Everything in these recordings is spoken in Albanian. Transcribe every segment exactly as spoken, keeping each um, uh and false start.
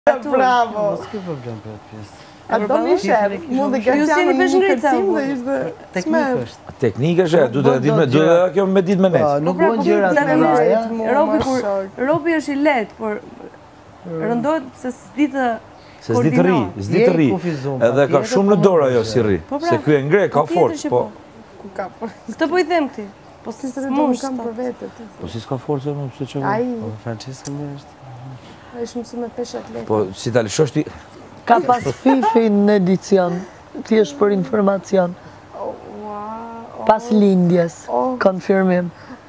Bravo! Mos ke problem për atë pjesë. A do një shërë, mund dhe Graciano një kërcim dhe ishte... Teknikë është. Teknikë është, du të ditë me du dhe kjo me ditë me nejtë. Nuk bën gjërat me raja. Robi është i letë, por rëndohet se s'di të Se s'di të ri, s'di të ri. Edhe ka shumë në dorë ajo si ri. Se kjo e ngre, ka forcë, po... Ku ka forcë? Këtë po i them këti. Po si të rëndohet kam për vete. Po si s'ka forcë e më, pëse që... Ai... Francesca më është... A ishë mësu me peshe atleta. Po si ta lëshosh ti... Ka pas fifi në edicion, thjesht për informacion. Pas lindjes, konfirmim.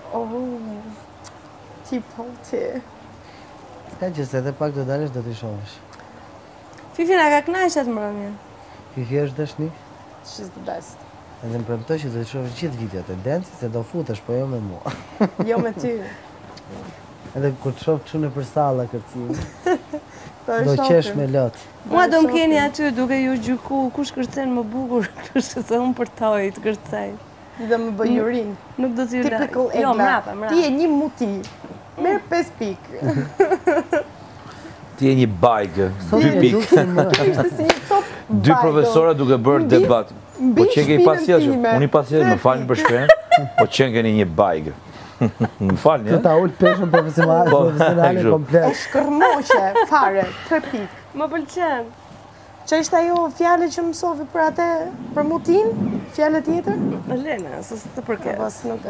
Ti po ti. Ska që se edhe pak do dalësh do t'i shohësh. Fifi nga ka knajshat më rëmje. Fifi është dashni? She's the best. Edhe më premtoj që do t'i shohësh gjithë videot e Denci, se do futesh, po jo me mua. Jo me ty. Edhe kur të shoh kështu nëpër salla kërcimi. Do qesh me lot. Mua do më keni aty duke ju gjyku kush kërcen më bukur, kështë se unë përtoj të kërcej. Dhe më bëj urin. Nuk do t'ju da... Typical Jo, egla. mrapa, mrapa. Ti e një muti. Merë pes pikë. Ti e një bajgë, dy pikë. Ishte si një top bajgë. Dy profesora duke bërë debat. Po qenë i pasjelë, unë i pasjelë, më falni për shkrenë, po qenë keni një bajgë. Më falni, e? Të ta ullë peshën profesionale komplet. E shkërmoqe, fare, tre pikë. Më pëlqen. Që ishte ajo fjale që mësovi për atë, për mutin? Fjale tjetër? Lena, se së të përket. Bas nuk...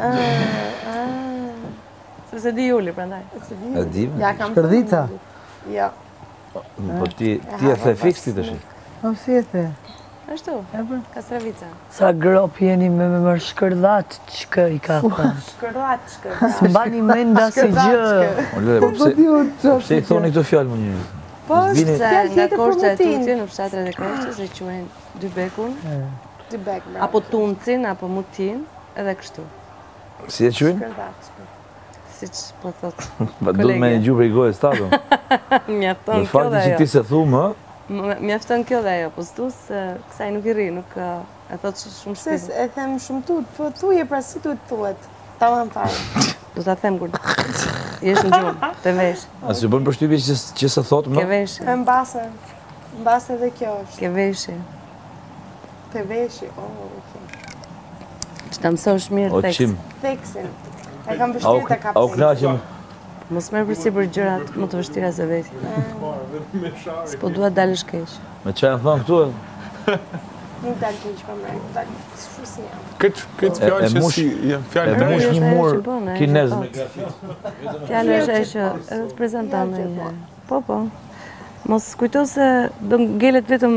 Se se di Juli, prandaj. E di? Shkërdica? Ja. Po ti e the fix ti të shi? O, si e the? Ashtu, Kastravica. Sa grop jeni me me mërë shkërdat qëkë i ka thënë. Shkërdat, shkërdat. Së mbani menda si gjë. O lele, pëse i thoni këto fjallë më njërë? Po, Se nga korçë e tutje në fshatrat e korçës e quajnë dy bekun, dy bek, bravo. apo tuncin, apo mutin, edhe kështu. Si e quajnë? Shkërdat, shkërdat. Si që po thot Ba du me një gjuhë për i gojë stato. Mjafton Në kjo fakti dhe që ti ajo. se thumë, Mjafton kjo dhe ajo, po s'tu se kësaj nuk i ri, nuk e thot shumë Se shpirë. e them shumë tut, po thuje pra si duhet thuhet. Ta më fare. Do t'a them kur jesh në gjumë, të vesh, a si bën përshtypje që se thotë ke më? vesh, E mbase, mbase dhe kjo është. ke veshi. Te veshi, oh, okej. Që ta mësosh mirë O tekst. qim, Theksin. E kam a vështirë ta u kapsin. knaqem, Mos merr përsi për gjërat më të vështira se veti. S'po dua të dalësh keq. me që e në thonë këtu e? Nuk dalë keq për mërë, dalë shu si jam. Këtë këtë E- fjallë e që mush- si janë fjallë E të mush rejë. një Ajo mur që bën, ajo që kinez thot. me Fjala është ajo që edhe të prezanton në një. Po, po. Mos kujto se do ngelet vetëm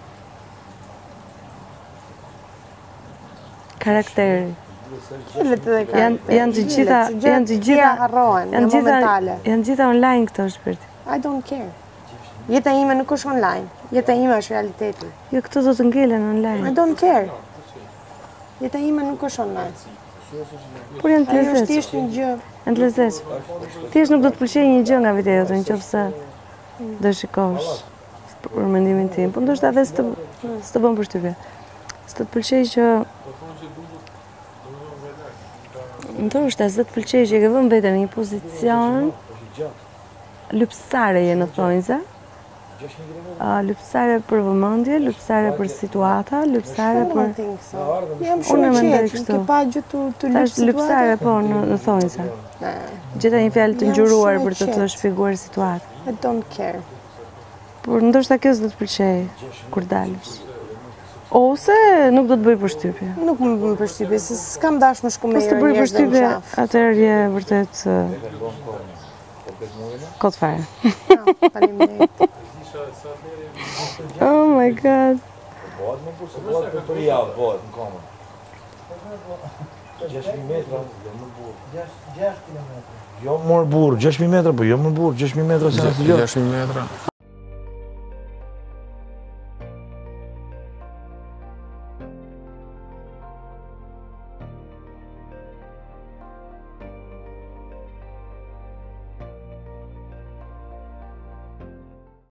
karakteri. Gjellet edhe ka. Janë janë të gjitha janë të gjitha harrohen, janë në gjitha momentale. janë gjitha online këto shpirti. I don't care. Jeta ime nuk është online. Jeta ime është realiteti. Jo, këto do të ngelen I online. don't care. Jeta ime nuk është online. Por janë të Ajo është lezetshme. thjesht një gjë. Janë të lezetshme. Thjesht nuk do të pëlqejë një gjë nga videoja jote, nëse do shikosh për mendimin tim. Po ndoshta edhe s'të s'të bën përshtypje. S'të të pëlqejë që ndoshta s'të të pëlqejë që e ke vënë veten në një pozicion lypsare je në thonjza. Uh, lypsare për vëmendje, lypsare për situata, lypsare I për... don't think so. Jam Unë shumë e mendoj qetë, kështu. nuk e pa gjë të të Tash lypsare po në, në thonjza. Gjeta një fjalë të Jam ngjyruar shumë për të të qetë. shpjeguar situatë. I don't care. Por ndoshta kjo s'do të pëlqejë kur dalësh. Ose nuk do të bëj përshtypje. Nuk më bën përshtypje, se s'kam dash më shku me Po s'të bëj njerëz dhe në përshtypje, qaf. atëherë je vërtet uh, kot fare. Ah, faleminderit. Oh my god. Bëhet më për se bëhet për për javë, bëhet në komën. gjashtë mijë metra, jo më burë. gjashtë kilometra. Jo më burë, gjashtë mijë metra, po jo më burë, gjashtë mijë metra se në të gjë. gjashtë mijë metra.